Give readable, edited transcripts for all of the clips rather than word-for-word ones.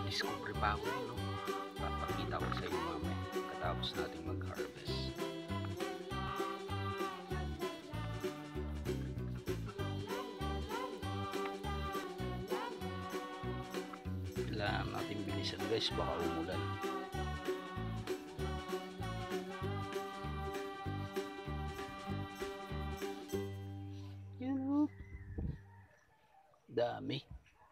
discover pa ako no? Papakita ko sa inyo mamaya katapos natin mag-harvest. Kailangan natin bilisan guys, baka umulan. Yan o, dami.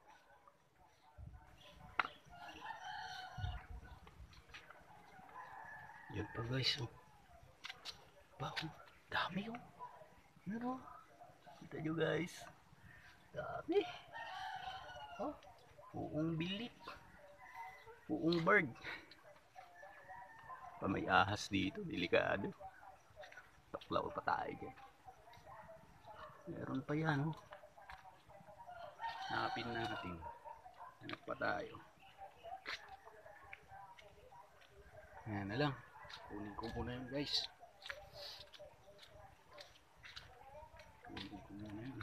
Yan pa guys, oh. Bako, dami oh. Ano? Kita nyo guys. Dami. Oh, buong bilik. Buong bird. Pa may ahas dito, delikado. Taklaw pa tayo dyan. Meron pa yan oh. Hanapin natin. Hanap pa tayo. Ayan na lang. Kunin ko muna yun guys. Kunin ko muna yun.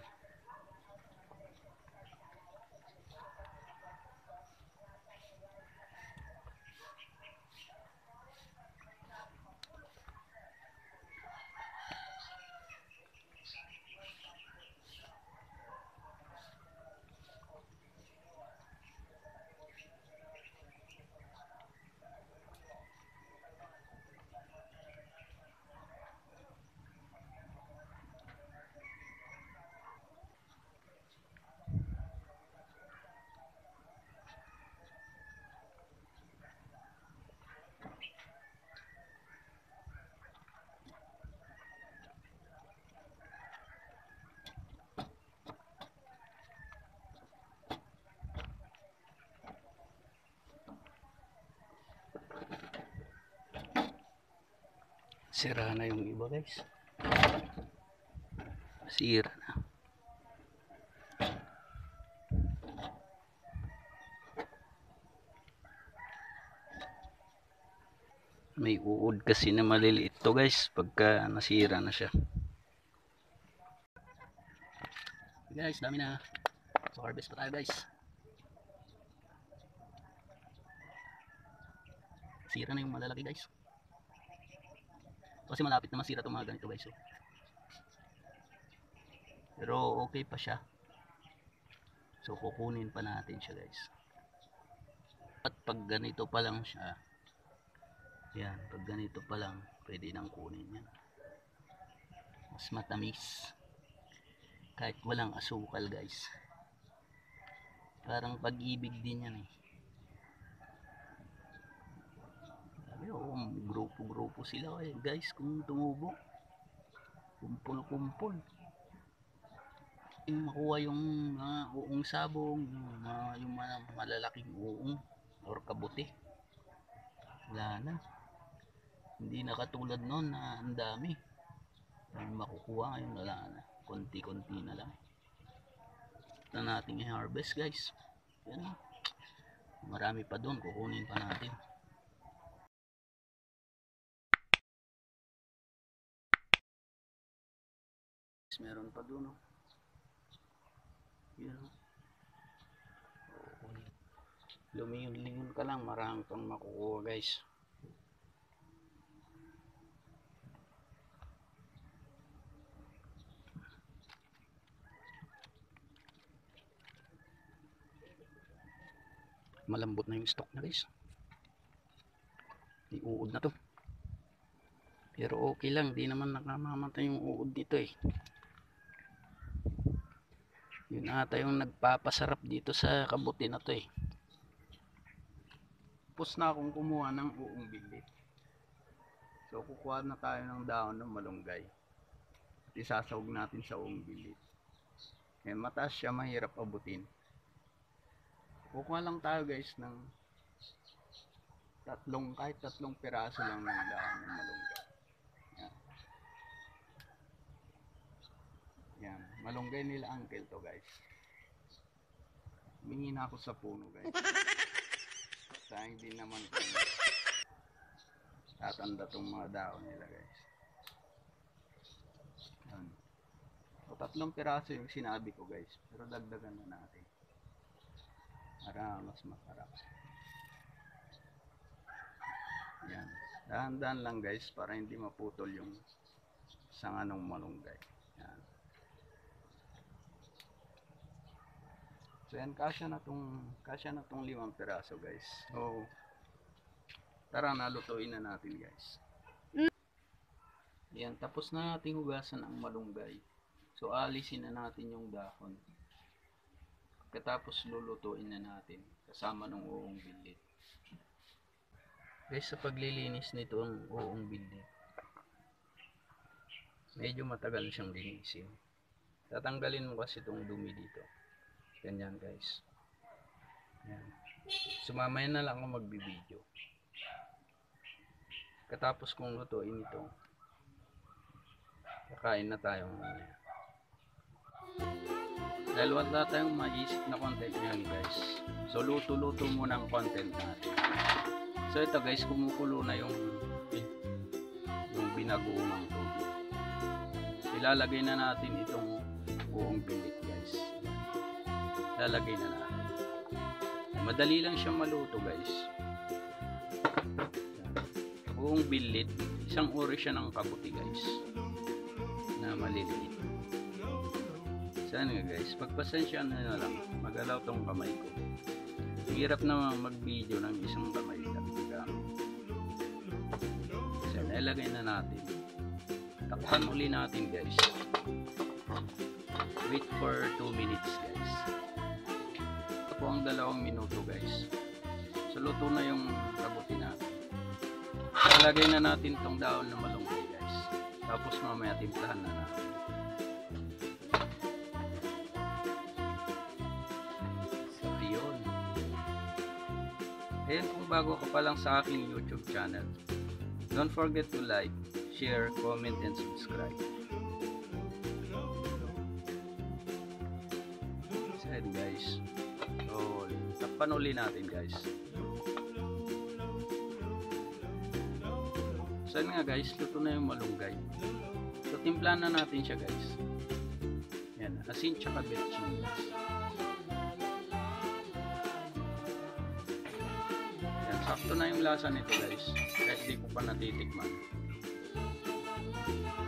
Sira na yung iba guys. Sira na. May uod kasi na maliliit to guys pagka nasira na siya. Guys, dami na. So harvest pa tayo guys. Sira na yung malalaki guys. Kasi malapit na masira itong mga ganito guys. Pero okay pa siya. So kukunin pa natin siya guys. At pag ganito pa lang siya, yan, pag ganito pa lang pwede nang kunin yan. Mas matamis. Kahit walang asukal guys. Parang pag-ibig din yan eh. Oh, grupo-grupo sila eh, guys kung tumubo. Kumpul-kumpul. Yung makuha yung uong sabong, yung malalaking uong or kabuti. Wala na. Hindi na katulad noon na ang dami. Yung makukuha ngayon wala na. Konti-konti na lang. Ito natin i-harvest guys. Yan. Marami pa doon, kukunin pa natin. Meron pa doon oh. Yan. Lumingon-lingon ka lang, marami kang makukuha guys. Malambot na yung stock na guys. May uod na to. Pero okay lang, di naman nakamamatay yung uod dito eh. Yun ata yung nagpapasarap dito sa kabuti na to eh. Tapos na akong kumuha ng uong bilit. So kukuha na tayo ng dahon ng malunggay. At isasawag natin sa uong bilit. Eh, mataas siya, mahirap abutin. Kukuha lang tayo guys ng kahit tatlong piraso lang ng dahon ng malunggay. Yan, malunggay nila uncle to guys. Humingi na ako sa puno guys. Sayang din naman kung tatanda tong mga dahon nila guys. Yan. So, 3 piraso yung sinabi ko guys. Pero dagdagan na natin para mas masarap. Yan. Dahan-dahan lang guys para hindi maputol yung sanga ng malunggay. Yan. So yan, kasya na tong 5 piraso guys. So tara, nalutuin na natin guys. Yan, tapos na natin hugasan ang malunggay. So alisin na natin yung dahon. Pagkatapos lulutuin na natin kasama ng uong bilid. Guys, sa paglilinis nito ang uong bilid, medyo matagal siyang linisin. Tatanggalin mo kasi itong dumi dito. Ganyan guys. Yan. Sumamaya na lang ako magbibideo. Katapos kong lutuin ito, kakain na tayo mamaya. Dahil wala tayong maisip na content ngayon guys. So luto-luto muna ang content natin. So ito guys, kumukulo na yung binagoong tubig. Ilalagay na natin itong buong bilik guys. Ilalagay na natin. Madali lang siyang maluto guys. Buong bilit, isang uri siya ng kabuti guys, na maliliit. Saan nga guys, pagpasensya na lang, magalaw tong kamay ko. Hirap na mag-video ng isang kamay lang. So, nilagay na natin. Takpan uli natin guys. Wait for 2 minutes guys. Ito po ang 2 minuto guys. So luto na yung kabuti natin. Ilagay na natin tong dahon na malunggay guys. Tapos mamaya timplahan na natin. So yun. Ayan, kung bago ka pa lang sa aking YouTube channel, don't forget to like, share, comment, and subscribe. So ayan guys. So takpan uli natin guys. So nga guys, luto na yung malunggay. So timplahan na natin siya guys. Yan, asin tsaka betchin guys. Yan, sakto na yung lasa nito guys. Kahit di ko pa natitikman.